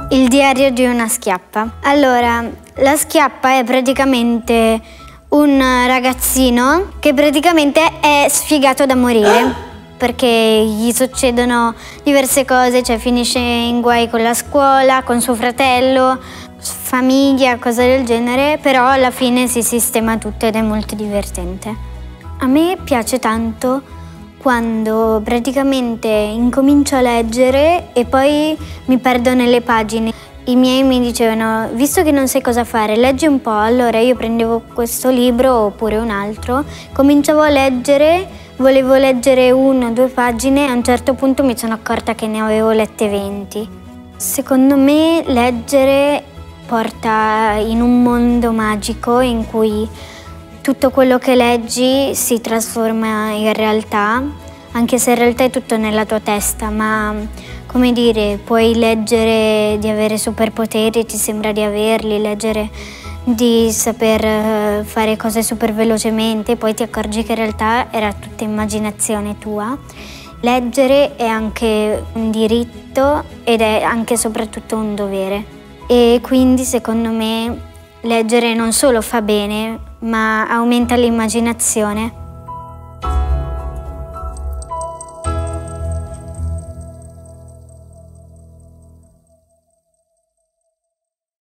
Il diario di una schiappa. Allora, la schiappa è praticamente un ragazzino che praticamente è sfigato da morire perché gli succedono diverse cose, cioè finisce in guai con la scuola, con suo fratello, famiglia, cose del genere, però alla fine si sistema tutto ed è molto divertente. A me piace tanto quando praticamente incomincio a leggere e poi mi perdo nelle pagine. I miei mi dicevano, visto che non sai cosa fare, leggi un po'. Allora io prendevo questo libro oppure un altro, cominciavo a leggere, volevo leggere 1 o 2 pagine e a un certo punto mi sono accorta che ne avevo lette 20. Secondo me leggere porta in un mondo magico in cui tutto quello che leggi si trasforma in realtà, anche se in realtà è tutto nella tua testa, ma come dire, puoi leggere di avere superpoteri, ti sembra di averli, leggere di saper fare cose super velocemente, poi ti accorgi che in realtà era tutta immaginazione tua. Leggere è anche un diritto ed è anche e soprattutto un dovere. E quindi secondo me leggere non solo fa bene, ma aumenta l'immaginazione.